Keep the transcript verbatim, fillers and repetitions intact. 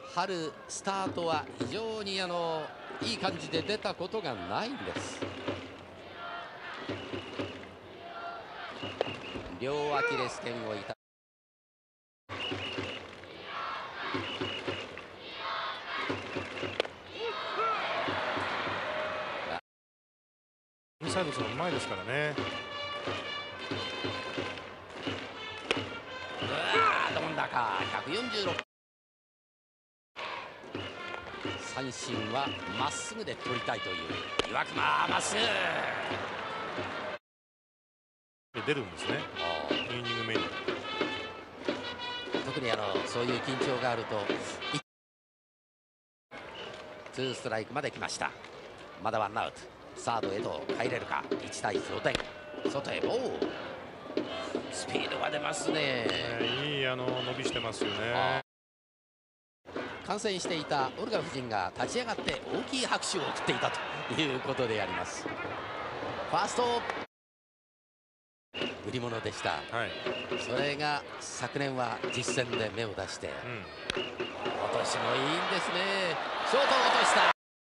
春スタートは非常にあのいい感じで出たことがないんです。両アキレス腱を痛インサイドするのうまいですからね。 うわー、どんだかひゃくよんじゅうろく。三振はまっすぐで取りたいという岩隈、まっすぐ出るんですね、イニング目に。 特にあのそういう緊張があるとツーストライクまで来ました。まだワンアウト。サードへと帰れるか。いちたいゼロてん。外へボール。スピードが出ますね。 いいあの伸びしてますよね。 観戦していたオルガ夫人が立ち上がって大きい拍手を送っていたということであります。ファースト売り物でした、はい、それが昨年は実戦で芽を出して、うん、今年もいいんですね。ショートを落とした。